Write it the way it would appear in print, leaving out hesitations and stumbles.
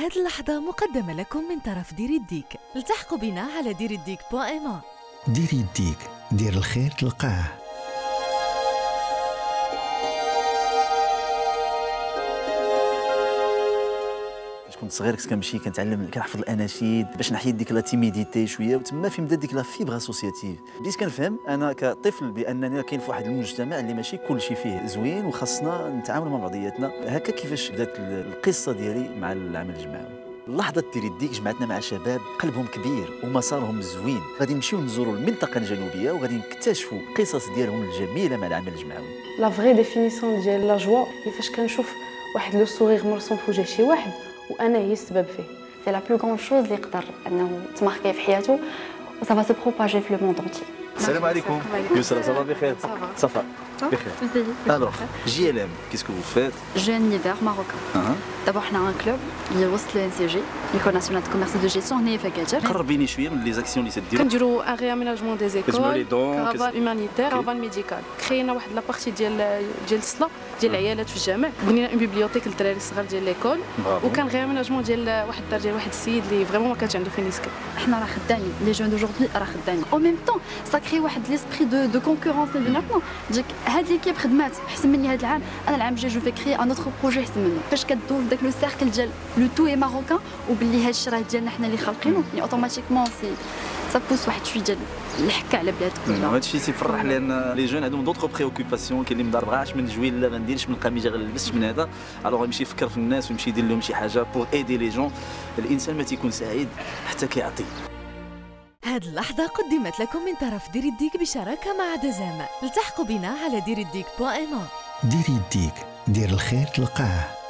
هذه اللحظة مقدمة لكم من طرف دير الديك. التحقوا بنا على direddik.ma. دير يديك، دير الخير تلقاه. كنت صغير كنت كنمشي كنتعلم كنحفظ الاناشيد باش نحيي ديك لا تيميديتي شويه، وتما فين بدات ديك لا فيبر اسوسياتيف. بديت كنفهم انا كطفل بانني كاين في واحد المجتمع اللي ماشي كلشي فيه زوين وخاصنا نتعاملوا مع بعضياتنا. هكا كيفاش بدات القصه ديالي مع العمل الجماعي. اللحظه دير يديك جمعتنا مع شباب قلبهم كبير ومسارهم زوين، غادي نمشيو نزوروا المنطقه الجنوبيه وغادي نكتشفوا قصص ديالهم الجميله مع العمل الجماعي. لا فري ديفينيسيون ديال لا جوا هي فاش كنشوف واحد لو سوريغ مرسوم في وجه شي واحد وانا هي السبب فيه. سي لا بلو غون شوز اللي يقدر انه تماركي في حياته و سا فا سو بروباجي في لو موند انتي. السلام عليكم. يسرا صافا بخير؟ صافا بخير. Alors, JLM, qu'est-ce que vous faites? Jeune Hiver marocain. D'abord حنا ان كلوب اللي وصل ل NCG ليكول ناسيونال دو كوميرس دو جيستيون هنايا في أكادير. قربيني شويه من لي زاكسيون اللي تديروا. كنديروا ان رياميناجمون دي زيكول، كارافان هومانيتير، كارافان ميديكال. كرينا واحد لابارتي ديال الصله ديال العيالات في الجامع، بنينا اون بيبليوتيك للدراري الصغار ديال ليكول، وكان رياميناجمون ديال واحد الدار ديال واحد السيد اللي فريمون ما كانش عنده فين يسكن. حنا راه خدامين لي جون دوجوردي راه خدامين او ميم طون سا كري واحد ليسبري دو كونكورونس ما بيناتنا. ديك هاد ليكيب خدمات احسن مني هاد العام، انا العام الجاي جو في كري ان اوتر بروجي احسن منه. فاش كدوز داك لو سيركل ديال لو تو اي ماروكان وباللي هاد الشيء راه ديالنا حنا اللي خالقينه، يعني اوتوماتيكمون سي سا بوس واحد شويه ديال الحكه على بلاد كلها. هذا الشيء تيفرح لان لي جون عندهم دوطخ بريوكوباسيون. كاين اللي مضربغاش من جويل لا غنديرش من قميجه غنلبسش من هذا، الوغ يمشي يفكر في الناس ويمشي يدير لهم شي حاجه بور ايدي لي جون. الانسان ما تيكون سعيد حتى كيعطي. هذه اللحظة قدمت لكم من طرف دير الديك بشراكة مع دزام. التحقوا بنا على direddik.ma. دير يديك، دير الخير تلقاه.